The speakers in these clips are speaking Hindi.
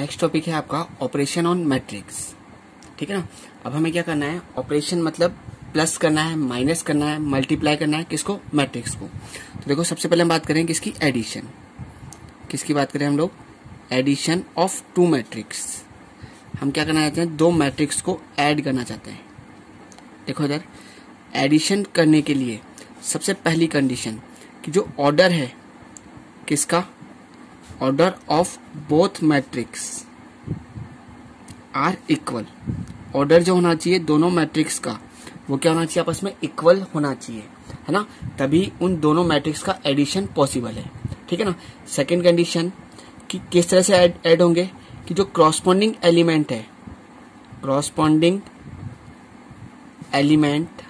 नेक्स्ट टॉपिक है आपका ऑपरेशन ऑन मैट्रिक्स। ठीक है ना। अब हमें क्या करना है, ऑपरेशन मतलब प्लस करना है, माइनस करना है, मल्टीप्लाई करना है, किसको, मैट्रिक्स को। तो देखो सबसे पहले हम बात करें किसकी, एडिशन। किसकी बात करें हम लोग, एडिशन ऑफ टू मैट्रिक्स। हम क्या करना चाहते हैं, दो मैट्रिक्स को ऐड करना चाहते हैं। देखो इधर एडिशन करने के लिए सबसे पहली कंडीशन कि जो ऑर्डर है किसका, order of both matrix are equal. Order जो होना चाहिए दोनों मैट्रिक्स का वो क्या होना चाहिए, आपस में इक्वल होना चाहिए, है ना, तभी उन दोनों मैट्रिक्स का एडिशन पॉसिबल है। ठीक है ना। सेकंड कंडीशन कि किस तरह से ऐड होंगे, कि जो क्रॉसपॉन्डिंग एलिमेंट है, corresponding element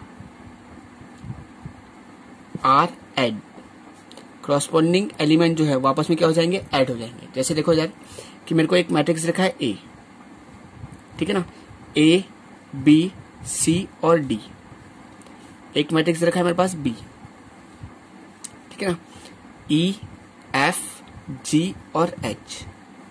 are add. Corresponding element जो है वो आपस में क्या हो जाएंगे, ऐड हो जाएंगे। जैसे देखो यार कि मेरे को एक मैट्रिक्स रखा है ए, ठीक है ना, ए बी सी और डी। एक मैट्रिक्स रखा है मेरे पास बी, ठीक है ना, ई एफ जी और एच।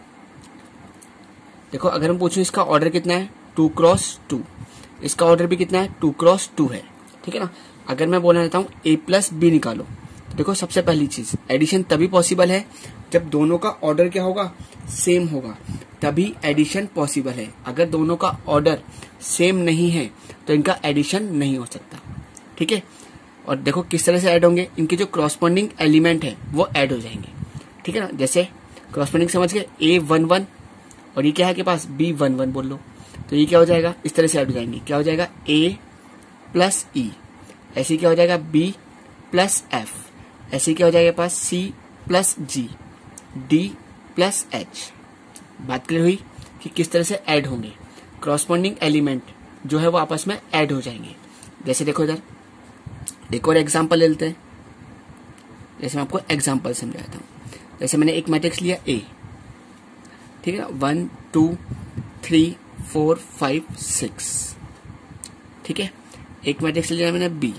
देखो अगर हम पूछूं इसका ऑर्डर कितना है, 2x2, इसका ऑर्डर भी कितना है, 2x2 है। ठीक है ना। अगर मैं बोलना चाहता हूं a प्लस बी निकालो, तो देखो सबसे पहली चीज एडिशन तभी पॉसिबल है जब दोनों का ऑर्डर क्या होगा, सेम होगा, तभी एडिशन पॉसिबल है। अगर दोनों का ऑर्डर सेम नहीं है तो इनका एडिशन नहीं हो सकता। ठीक है। और देखो किस तरह से ऐड होंगे, इनके जो क्रॉसपॉन्डिंग एलिमेंट है वो ऐड हो जाएंगे। ठीक है ना। जैसे क्रॉसपॉन्डिंग समझ गए, A11 और ये क्या है के पास B11 बोल लो, तो ये क्या हो जाएगा, इस तरह से ऐड हो जाएंगे। क्या हो जाएगा, A प्लस E, ऐसे क्या हो जाएगा B प्लस F, ऐसे क्या हो जाएगा पास C plus G, D plus H। बात क्लियर हुई कि किस तरह से ऐड होंगे, क्रॉसपॉन्डिंग एलिमेंट जो है वो आपस में ऐड हो जाएंगे। जैसे देखो इधर एक और एग्जांपल ले लेते हैं। जैसे मैं आपको एग्जांपल समझाता हूँ। जैसे मैंने एक मैट्रिक्स लिया A, ठीक है ना, 1 2 3 4 5 6, ठीक है। एक मैट्रिक्स लिया मैंने B,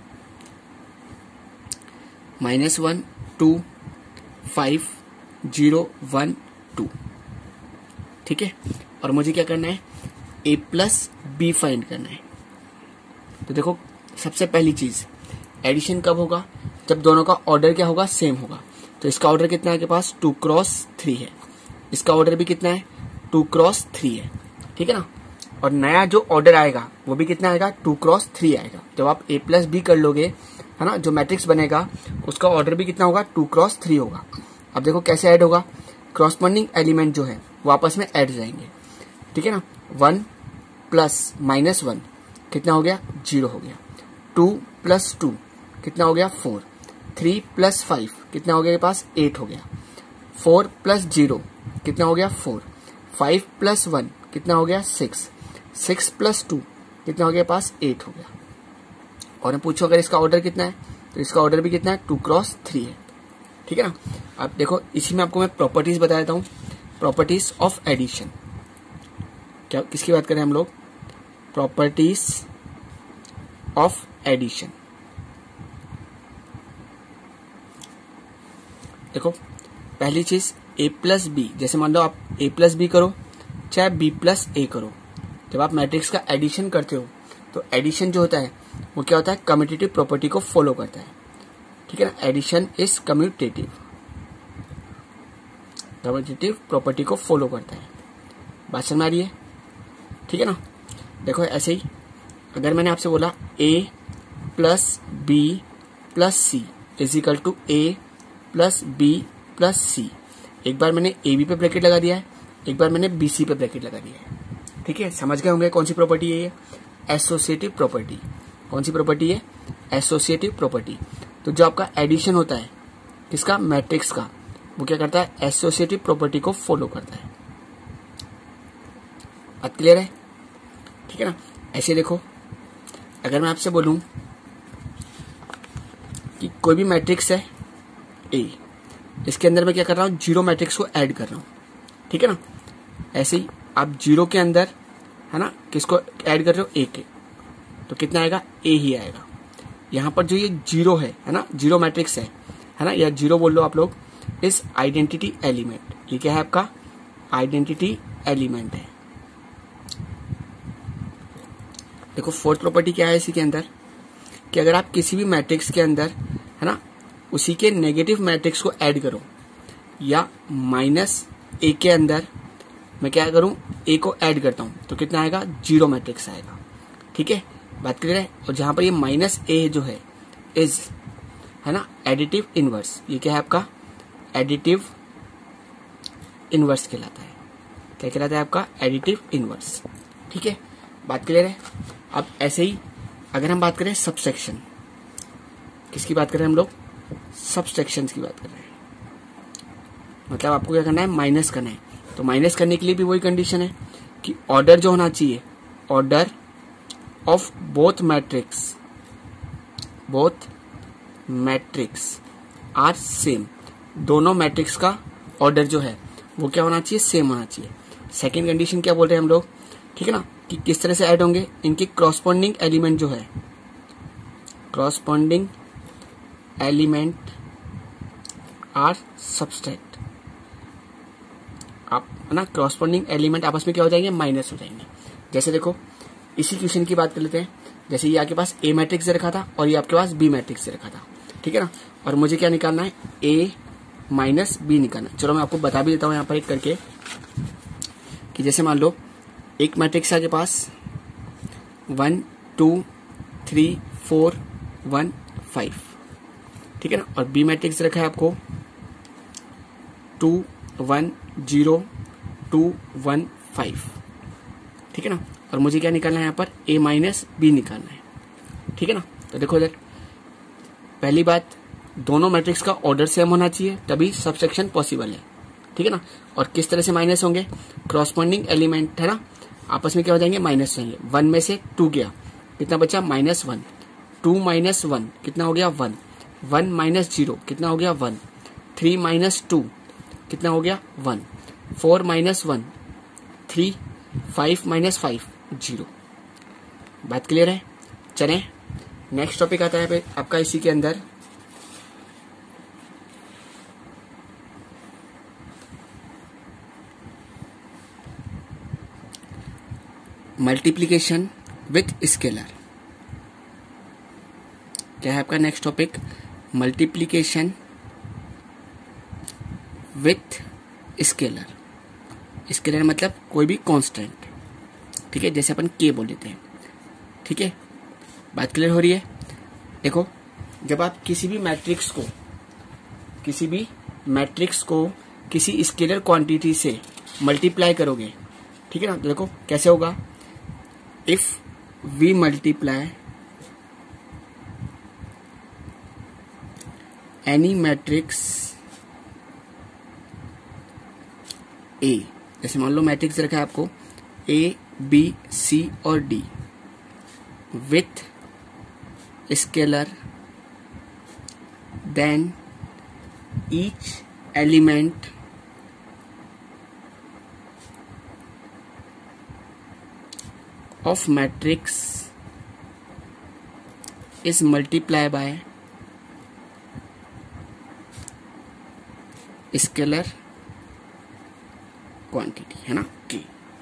-1 2 5 0 1 2, ठीक है। और मुझे क्या करना है, A प्लस बी फाइंड करना है। तो देखो सबसे पहली चीज एडिशन कब होगा, जब दोनों का ऑर्डर क्या होगा, सेम होगा। तो इसका ऑर्डर कितना है के पास, 2x3 है, इसका ऑर्डर भी कितना है, 2x3 है। ठीक है ना। और नया जो ऑर्डर आएगा वो भी कितना आएगा, 2x3 आएगा। जब आप A प्लस बी कर लोगे, है ना, जो मैट्रिक्स बनेगा उसका ऑर्डर भी कितना होगा, 2x3 होगा। अब देखो कैसे ऐड होगा, क्रॉसपॉन्डिंग एलिमेंट जो है वो आपस में ऐड हो जाएंगे। ठीक है ना। 1 प्लस -1 कितना हो गया, 0 हो गया। 2 प्लस 2 कितना हो गया, 4। 3 प्लस 5 कितना हो गया के पास, 8 हो गया। 4 प्लस 0 कितना हो गया, 4। 5 प्लस 1 कितना हो गया, 6। 6 प्लस 2 कितना हो गया पास, 8 हो गया। और मैं पूछो अगर इसका ऑर्डर कितना है, तो इसका ऑर्डर भी कितना है, 2x3 है। ठीक है ना। अब देखो इसी में आपको मैं प्रॉपर्टीज बता देता हूँ, प्रॉपर्टीज ऑफ एडिशन। क्या किसकी बात करें हम लोग, प्रॉपर्टीज ऑफ एडिशन। देखो पहली चीज A प्लस बी, जैसे मान लो आप A प्लस बी करो चाहे B प्लस ए करो, जब आप मैट्रिक्स का एडिशन करते हो तो एडिशन जो होता है वो क्या होता है, कम्यूटेटिव प्रॉपर्टी को फॉलो करता है। ठीक है ना। Addition is commutative, commutative property को फॉलो करता है। बात समझ आ रही है, ठीक है ना। देखो ऐसे ही अगर मैंने आपसे बोला A plus B plus C is equal to A plus B plus C, एक बार मैंने ए बी पे ब्रैकेट लगा दिया है, एक बार मैंने बी सी पे ब्रैकेट लगा दिया है। ठीक है, समझ गए होंगे कौन सी प्रॉपर्टी है ये, एसोसिएटिव प्रॉपर्टी। कौन सी प्रॉपर्टी है, एसोसिएटिव प्रॉपर्टी। तो जो आपका एडिशन होता है किसका, मैट्रिक्स का, वो क्या करता है, एसोसिएटिव प्रॉपर्टी को फॉलो करता है। बात क्लियर है, ठीक है ना। ऐसे देखो अगर मैं आपसे बोलूं कि कोई भी मैट्रिक्स है A, इसके अंदर मैं क्या कर रहा हूं, जीरो मैट्रिक्स को ऐड कर रहा हूं। ठीक है ना। ऐसे ही आप जीरो के अंदर, है ना, किसको ऐड कर रहे हो, A के, तो कितना आएगा, A ही आएगा। यहां पर जो ये जीरो है ना, जीरो मैट्रिक्स है ना, या जीरो बोल लो आप लोग, इस आइडेंटिटी एलिमेंट, ये क्या है आपका आइडेंटिटी एलिमेंट है। देखो फोर्थ प्रॉपर्टी क्या है इसी के अंदर कि अगर आप किसी भी मैट्रिक्स के अंदर है ना उसी के नेगेटिव मैट्रिक्स को ऐड करो या माइनस ए के अंदर मैं क्या करूं ए को ऐड करता हूं तो कितना आएगा, 0 मैट्रिक्स आएगा। ठीक है, बात क्लियर है। और जहां पर ये माइनस ए जो है इज है ना एडिटिव इनवर्स, ये क्या है आपका एडिटिव इनवर्स कहलाता है। क्या कहलाता है आपका एडिटिव इनवर्स। ठीक है, बात क्लियर है। अब ऐसे ही अगर हम बात करें सबसेक्शन, किसकी बात कर रहे हैं हम लोग, सबसेक्शन की बात कर रहे हैं। मतलब आपको क्या करना है, माइनस करना है। तो माइनस करने के लिए भी वही कंडीशन है कि ऑर्डर जो होना चाहिए, order of both matrix are same, दोनों मैट्रिक्स का ऑर्डर जो है वो क्या होना चाहिए, सेम होना चाहिए। सेकेंड कंडीशन क्या बोल रहे हैं हम लोग, ठीक है ना, कि किस तरह से ऐड होंगे, इनके करॉस्पॉन्डिंग एलिमेंट जो है, करॉस्पॉन्डिंग एलिमेंट आर सबट्रैक्ट। आप ना करॉस्पॉन्डिंग एलिमेंट आपस में क्या हो जाएंगे, माइनस हो जाएंगे। जैसे देखो इसी क्वेश्चन की बात कर लेते हैं। जैसे ये आपके पास ए मैट्रिक्स से रखा था और ये आपके पास बी मैट्रिक्स से रखा था, ठीक है ना। और मुझे क्या निकालना है, ए माइनस बी निकालना है। चलो मैं आपको बता भी देता हूँ यहाँ पर एक करके कि जैसे मान लो एक मैट्रिक्स है आपके पास 1 2 3 4 1 5, ठीक है ना। और बी मैट्रिक्स रखा है आपको 2 1 0 2 1 5, ठीक है ना। और मुझे क्या निकालना है यहाँ पर, ए माइनस बी निकालना है, ठीक है ना। तो देखो इधर पहली बात, दोनों मैट्रिक्स का ऑर्डर सेम होना चाहिए तभी सबसेक्शन पॉसिबल है, ठीक है ना। और किस तरह से माइनस होंगे, करॉस्पॉन्डिंग एलिमेंट है ना आपस में क्या हो जाएंगे, माइनस जाएंगे। 1 में से 2 गया, कितना बचा, -1। 2 - 1 कितना हो गया, 1। 1 - 0 कितना हो गया, 1। 3 - 2 कितना हो गया, 1। 4 - 1 3। 5 - 5 0। बात क्लियर है। चलें नेक्स्ट टॉपिक आता है आपका इसी के अंदर मल्टीप्लीकेशन विथ स्केलर। क्या है आपका next topic, multiplication with scalar. Scalar मतलब कोई भी कांस्टेंट, ठीक है, जैसे अपन के बोल देते हैं, ठीक है। बात क्लियर हो रही है। देखो जब आप किसी भी मैट्रिक्स को किसी स्केलर क्वांटिटी से मल्टीप्लाई करोगे, ठीक है ना, तो देखो कैसे होगा, if we multiply any matrix A, जैसे मान लो मैट्रिक्स रखा है आपको ए बी सी और D with scalar, then each element of matrix is multiplied by scalar quantity, है ना। की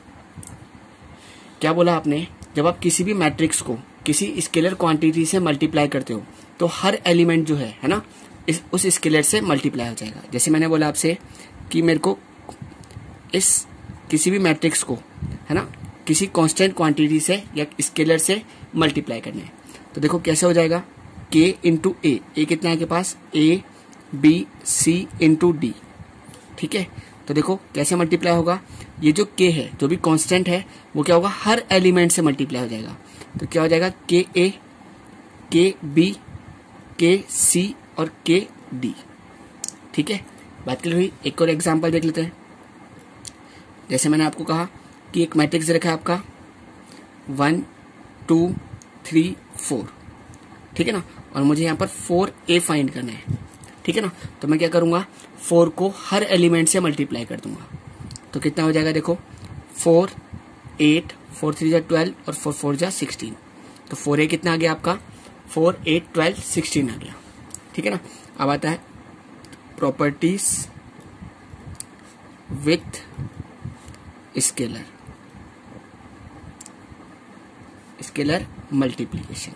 क्या बोला आपने, जब आप किसी भी मैट्रिक्स को किसी स्केलर क्वांटिटी से मल्टीप्लाई करते हो तो हर एलिमेंट जो है ना उस स्केलर से मल्टीप्लाई हो जाएगा। जैसे मैंने बोला आपसे कि मेरे को इस किसी भी मैट्रिक्स को है ना किसी कांस्टेंट क्वांटिटी से या स्केलर से मल्टीप्लाई करना है, तो देखो कैसे हो जाएगा, k इंटू ए कितना है के पास, A B C into D, ठीक है। तो देखो कैसे मल्टीप्लाई होगा, ये जो k है जो भी कांस्टेंट है वो क्या होगा, हर एलिमेंट से मल्टीप्लाई हो जाएगा। तो क्या हो जाएगा, के ए के बी के सी और के डी, ठीक है। बात क्लियर हुई। एक और एग्जांपल देख लेते हैं। जैसे मैंने आपको कहा कि एक मैट्रिक्स रखा है आपका 1 2 3 4, ठीक है ना। और मुझे यहाँ पर 4a फाइंड करना है, ठीक है ना। तो मैं क्या करूंगा, 4 को हर एलिमेंट से मल्टीप्लाई कर दूंगा। तो कितना हो जाएगा, देखो 4 8 4 3 जा 12 और 4 4 जा 16। तो 4a कितना आ गया आपका, 4 8 12 16 आ गया, ठीक है ना। अब आता है प्रॉपर्टीज विथ स्केलर मल्टीप्लीकेशन।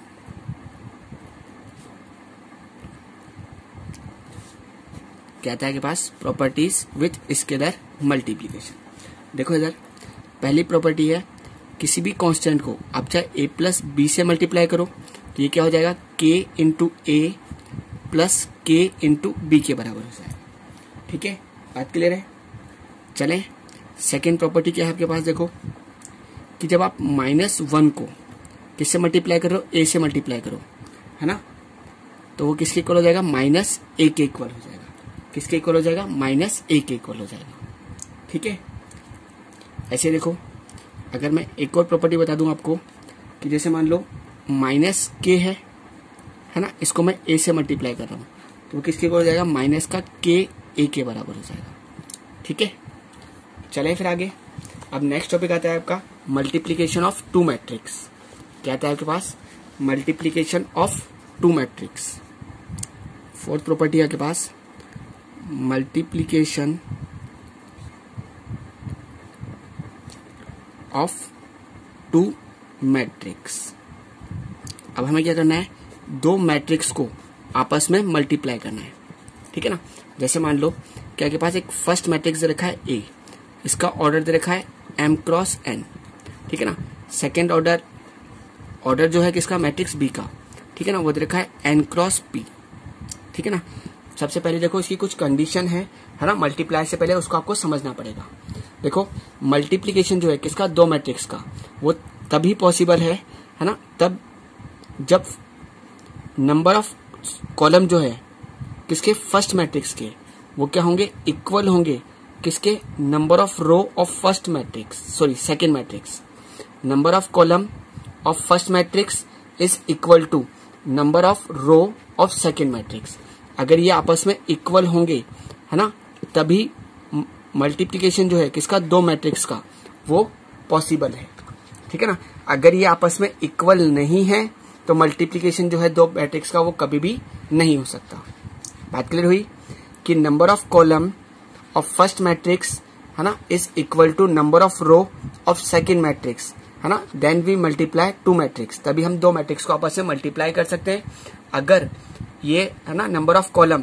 क्या आता है के पास? Properties with scalar multiplication. देखो इधर पहली प्रॉपर्टी है, किसी भी कांस्टेंट को आप चाहे a प्लस बी से मल्टीप्लाई करो तो ये क्या हो जाएगा? k into A plus k into B के बराबर हो जाएगा। ठीक है, बात क्लियर है? चलें सेकेंड प्रॉपर्टी क्या है आपके पास? देखो कि जब आप -1 को किससे मल्टीप्लाई करो? a से मल्टीप्लाई करो, है ना, तो वो किसके इक्वल हो जाएगा? -a के इक्वल हो जाएगा। किसके इक्वल हो जाएगा? -a के इक्वल हो जाएगा। ठीक है, ऐसे देखो अगर मैं एक और प्रॉपर्टी बता दूं आपको कि जैसे मान लो -k है ना, इसको मैं a से मल्टीप्लाई कर रहा हूं तो वो किसके इक्वल हो जाएगा? माइनस का k a के बराबर हो जाएगा। ठीक है, चले फिर आगे। अब नेक्स्ट टॉपिक आता है आपका मल्टीप्लीकेशन ऑफ टू मैट्रिक्स। क्या आता है आपके पास? Multiplication of two matrix. Fourth property है आपके पास मल्टीप्लीकेशन ऑफ टू मैट्रिक्स। अब हमें क्या करना है? दो मैट्रिक्स को आपस में मल्टीप्लाई करना है। ठीक है ना, जैसे मान लो कि आपके पास एक फर्स्ट मैट्रिक्स दे रखा है A, इसका ऑर्डर दे रखा है m क्रॉस n। ठीक है ना, सेकेंड ऑर्डर जो है किसका? मैट्रिक्स B का। ठीक है ना, वो दे रखा है n क्रॉस p। ठीक है ना, सबसे पहले देखो इसकी कुछ कंडीशन है ना, मल्टीप्लाई से पहले उसको आपको समझना पड़ेगा। देखो मल्टीप्लीकेशन जो है किसका? दो मैट्रिक्स का, वो तभी पॉसिबल है ना, तब जब नंबर ऑफ कॉलम जो है किसके? फर्स्ट मैट्रिक्स के, वो क्या होंगे? इक्वल होंगे किसके? Number of row of first matrix, sorry second matrix. Number of column of first matrix is equal to number of row of second matrix. अगर ये आपस में इक्वल होंगे, है ना, तभी मल्टीप्लीकेशन जो है किसका? दो मैट्रिक्स का, वो पॉसिबल है। ठीक है ना, अगर ये आपस में इक्वल नहीं है तो मल्टीप्लीकेशन जो है दो मैट्रिक्स का वो कभी भी नहीं हो सकता। बात क्लियर हुई कि number of column of first matrix, है ना, is equal to number of row of second matrix, है ना, then we multiply two matrix. तभी हम दो मैट्रिक्स को आपस में मल्टीप्लाई कर सकते हैं। अगर ये, है ना, number of column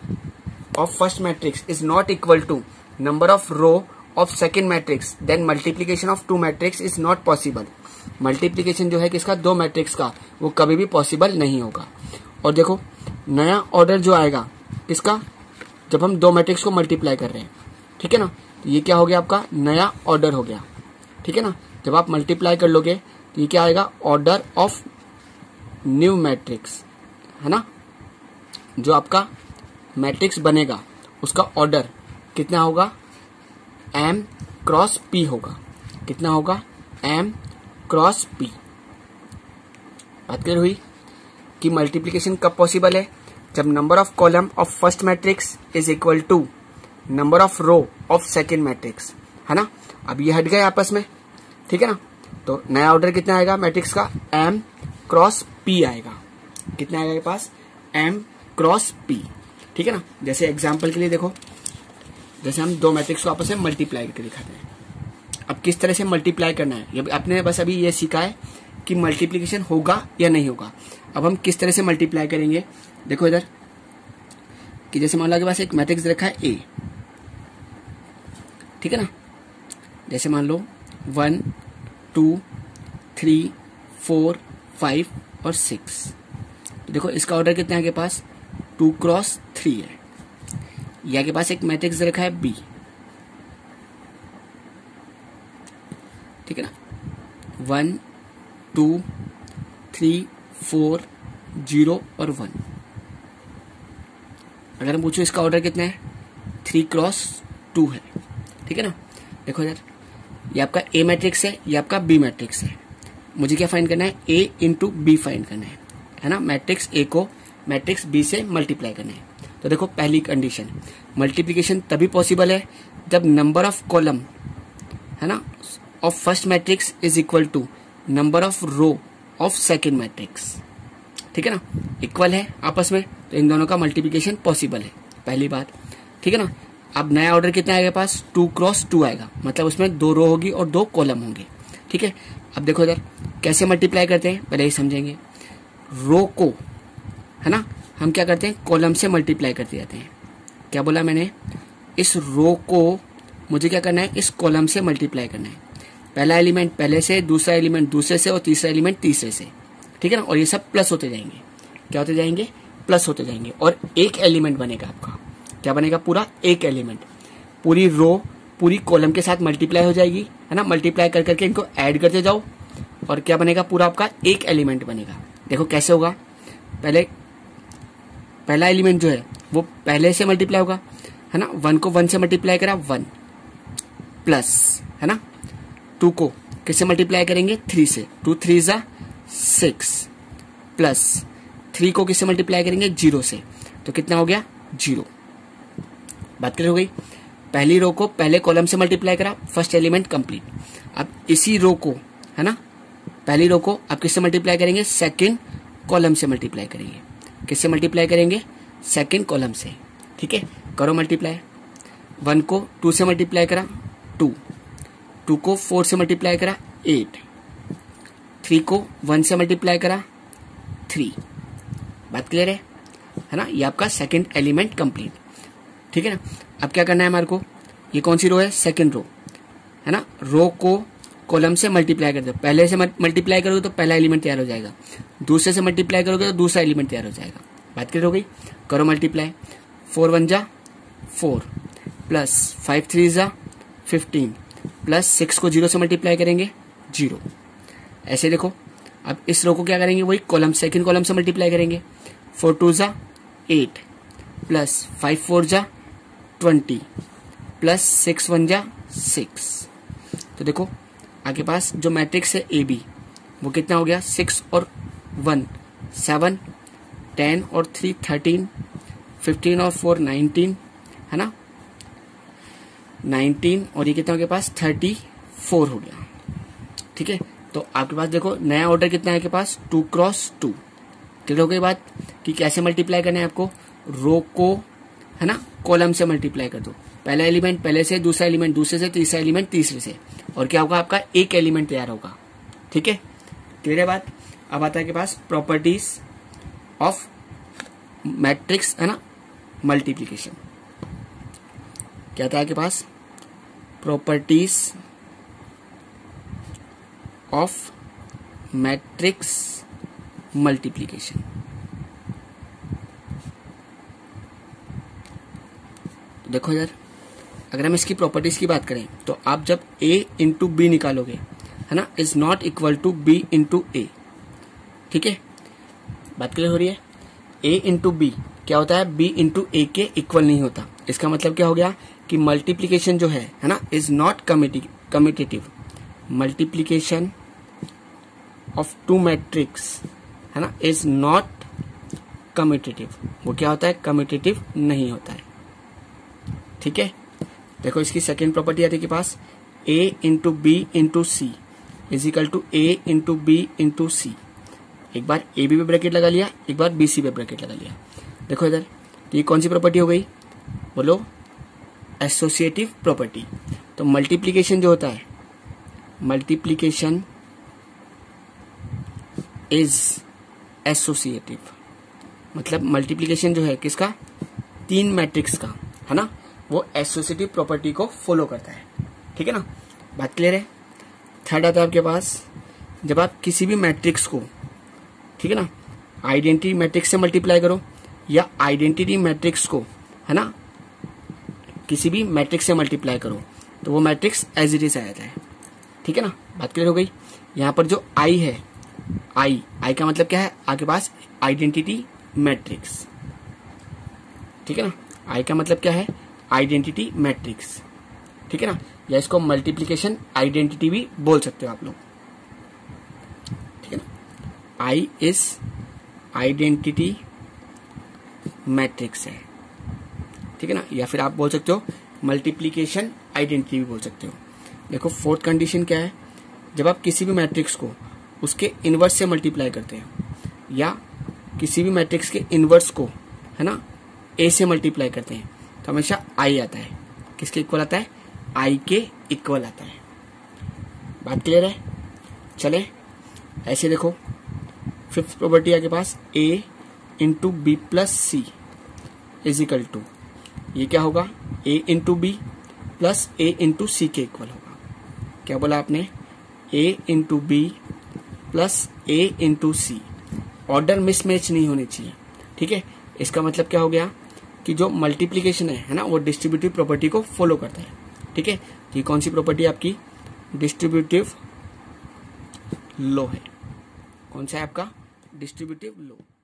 of first matrix is not equal to number of row of second matrix, then multiplication of two matrix is not possible. Multiplication जो है किसका? दो मैट्रिक्स का, वो कभी भी पॉसिबल नहीं होगा। और देखो नया ऑर्डर जो आएगा किसका? जब हम दो मैट्रिक्स को मल्टीप्लाई कर रहे हैं। ठीक है ना, तो ये क्या हो गया? आपका नया ऑर्डर हो गया। ठीक है ना, जब आप मल्टीप्लाई कर लोगे तो ये क्या आएगा? ऑर्डर ऑफ न्यू मैट्रिक्स, है ना, जो आपका मैट्रिक्स बनेगा उसका ऑर्डर कितना होगा? m क्रॉस p होगा। कितना होगा? m cross p। बात क्लियर हुई कि मल्टीप्लीकेशन कब पॉसिबल है? जब number of column of first matrix is equal to number of row of second matrix, है ना। अब ये हट गए आपस में। ठीक है ना, तो नया ऑर्डर कितना आएगा मैट्रिक्स का? m क्रॉस p आएगा। कितना आएगा के पास? m cross p। ठीक है ना, जैसे एग्जाम्पल के लिए देखो, जैसे हम दो मैट्रिक्स को आपस में मल्टीप्लाई करके दिखाते हैं। अब किस तरह से मल्टीप्लाई करना है, ये आपने बस अभी ये सीखा है कि मल्टीप्लीकेशन होगा या नहीं होगा। अब हम किस तरह से मल्टीप्लाई करेंगे, देखो इधर कि जैसे मान लो आपके पास एक मैट्रिक्स रखा है A। ठीक है ना, जैसे मान लो 1 2 3 4 5 और 6। देखो इसका ऑर्डर कितना है आपके पास? 2 क्रॉस 3 है। या के पास एक मैट्रिक्स रखा है B। ठीक है ना, 1 2 3 4 0 और 1। अगर हम पूछो इसका ऑर्डर कितना है? 3 क्रॉस 2 है। ठीक है ना, देखो इधर ये आपका A मैट्रिक्स है, ये आपका B मैट्रिक्स है। मुझे क्या फाइंड करना है? A इंटू B फाइंड करना है ना। मैट्रिक्स A को मैट्रिक्स B से मल्टीप्लाई करना है। तो देखो पहली कंडीशन, मल्टीप्लीकेशन तभी पॉसिबल है जब नंबर ऑफ कॉलम, है ना, of first matrix is equal to number of row of second matrix. ठीक है ना, इक्वल है आपस में, तो इन दोनों का मल्टीप्लीकेशन पॉसिबल है, पहली बात। ठीक है ना, अब नया ऑर्डर कितना आएगा पास, 2 क्रॉस 2 आएगा, मतलब उसमें 2 रो होगी और 2 कॉलम होंगे। ठीक है, अब देखो इधर कैसे मल्टीप्लाई करते हैं, पहले ही समझेंगे। रो को, है ना, हम क्या करते हैं, कॉलम से मल्टीप्लाई करते जाते हैं। क्या बोला मैंने, इस रो को मुझे क्या करना है, इस कॉलम से मल्टीप्लाई करना है। पहला एलिमेंट पहले से, दूसरा एलिमेंट दूसरे से और तीसरा एलिमेंट तीसरे से। ठीक है ना, और ये सब प्लस होते जाएंगे। क्या होते जाएंगे, प्लस होते जाएंगे, और एक एलिमेंट बनेगा आपका। क्या बनेगा, पूरा एक एलिमेंट। पूरी रो पूरी कॉलम के साथ मल्टीप्लाई हो जाएगी, है ना, मल्टीप्लाई कर करके इनको ऐड करते जाओ, और क्या बनेगा, पूरा आपका एक एलिमेंट बनेगा। देखो कैसे होगा, पहला एलिमेंट जो है वो पहले से मल्टीप्लाई होगा, है ना, 1 को 1 से मल्टीप्लाई करा 1 प्लस, है ना, 2 को किससे मल्टीप्लाई करेंगे, 3 से, 2 3 जा 6 प्लस 3 को किससे मल्टीप्लाई करेंगे, 0 से, तो कितना हो गया 0। बात क्लियर हो गई। पहली रो को पहले कॉलम से मल्टीप्लाई करा, फर्स्ट एलिमेंट कंप्लीट। अब इसी रो को, है ना, पहली रो को आप किससे मल्टीप्लाई करेंगे, सेकंड कॉलम से मल्टीप्लाई करेंगे। किससे मल्टीप्लाई करेंगे, सेकंड कॉलम से। ठीक है, करो मल्टीप्लाई। 1 को 2 से मल्टीप्लाई करा 2, 2 को 4 से मल्टीप्लाई करा 8, 3 को 1 से मल्टीप्लाई करा 3। बात क्लियर है ना, ये आपका सेकंड एलिमेंट कंप्लीट। ठीक है ना, अब क्या करना है हमारे को, ये कौन सी रो है, सेकंड रो, है ना, रो को कॉलम से मल्टीप्लाई कर दो। पहले से मल्टीप्लाई करोगे तो पहला एलिमेंट तैयार हो जाएगा, दूसरे से मल्टीप्लाई करोगे तो दूसरा एलिमेंट तैयार हो जाएगा। बात क्लियर हो गई, करो मल्टीप्लाई। 4 1 जा 4 प्लस 5 3 जा 15 प्लस 6 को 0 से मल्टीप्लाई करेंगे 0। ऐसे देखो, अब इस रो को क्या करेंगे, वही कॉलम सेकंड कॉलम से मल्टीप्लाई करेंगे। 4 2 जा 8 प्लस 5 4 जा 20 प्लस 6 1 जा 6। तो देखो आपके पास जो मैट्रिक्स है ए बी वो कितना हो गया, 6 और 1 7, 10 और 3 13, 15 और 4 19, है ना, 19, और ये कितना हो गया पास 34 हो गया। ठीक है, तो आपके पास देखो नया ऑर्डर कितना है आपके पास, 2 क्रॉस 2। क्लियर हो गई बात कि कैसे मल्टीप्लाई करना है आपको, रो को, है ना, कॉलम से मल्टीप्लाई कर दो। पहला एलिमेंट पहले से, दूसरा एलिमेंट दूसरे से, तीसरा एलिमेंट तीसरे से, और क्या होगा, आपका एक एलिमेंट तैयार होगा। ठीक है, क्लियर है बात। अब आता है के पास प्रॉपर्टीज ऑफ मैट्रिक्स, है ना, मल्टीप्लीकेशन। क्या था आपके पास, प्रॉपर्टीज ऑफ मैट्रिक्स मल्टीप्लीकेशन। देखो यार, अगर हम इसकी प्रॉपर्टीज की बात करें तो आप जब a इंटू बी निकालोगे, है ना, is not equal to b into A. ठीक है, बात क्लियर हो रही है। a इंटू बी क्या होता है, b इंटू ए के इक्वल नहीं होता। इसका मतलब क्या हो गया कि मल्टीप्लीकेशन जो है ना, is not commutative. Multiplication of two matrix, है ना, इज नॉट कम्यूटेटिव। वो क्या होता है, कम्यूटेटिव नहीं होता है। ठीक है, देखो इसकी सेकेंड प्रॉपर्टी आती है के पास, a into B into C is equal to a into B into C. एक बार ए बी पे ब्रैकेट लगा लिया, एक बार बी सी पे ब्रैकेट लगा लिया। देखो इधर, ये कौन सी प्रॉपर्टी हो गई, बोलो, एसोसिएटिव प्रॉपर्टी। तो मल्टीप्लीकेशन जो होता है, मल्टीप्लीकेशन इज एसोसिएटिव, मतलब मल्टीप्लीकेशन जो है किसका, 3 मैट्रिक्स का, है ना, वो एसोसिएटिव प्रॉपर्टी को फॉलो करता है। ठीक है ना, बात क्लियर है। थर्ड आता है आपके पास, जब आप किसी भी मैट्रिक्स को, ठीक है ना, आइडेंटिटी मैट्रिक्स से मल्टीप्लाई करो या आइडेंटिटी मैट्रिक्स को, है ना, किसी भी मैट्रिक्स से मल्टीप्लाई करो तो वो मैट्रिक्स एज इट इज आ जाता है। ठीक है ना, बात क्लियर हो गई। यहाँ पर जो आई है, आई का मतलब क्या है, आपके पास आइडेंटिटी मैट्रिक्स। ठीक है ना, आई का मतलब क्या है, आइडेंटिटी मैट्रिक्स। ठीक है ना, या इसको मल्टीप्लीकेशन आइडेंटिटी भी बोल सकते हो आप लोग। ठीक है ना, आई इज आइडेंटिटी मैट्रिक्स है। ठीक है ना, या फिर आप बोल सकते हो मल्टीप्लीकेशन आइडेंटिटी भी बोल सकते हो। देखो फोर्थ कंडीशन क्या है, जब आप किसी भी मैट्रिक्स को उसके इनवर्स से मल्टीप्लाई करते हैं या किसी भी मैट्रिक्स के इनवर्स को, है ना, ए से मल्टीप्लाई करते हैं तो हमेशा आई आता है। किसके इक्वल आता है, आई के इक्वल आता है। बात क्लियर है? चले ऐसे देखो, फिफ्थ प्रॉपर्टी आपके पास A into B plus C is equal to, ये क्या होगा, A into B plus A into C के इक्वल होगा। क्या बोला आपने, A into B plus A into C, order mismatch नहीं होनी चाहिए। ठीक है, इसका मतलब क्या हो गया कि जो मल्टीप्लीकेशन है ना, वो डिस्ट्रीब्यूटिव प्रॉपर्टी को फॉलो करता है। ठीक है, ये कौन सी प्रॉपर्टी आपकी, डिस्ट्रीब्यूटिव लॉ है। कौन सा है आपका, डिस्ट्रीब्यूटिव लॉ।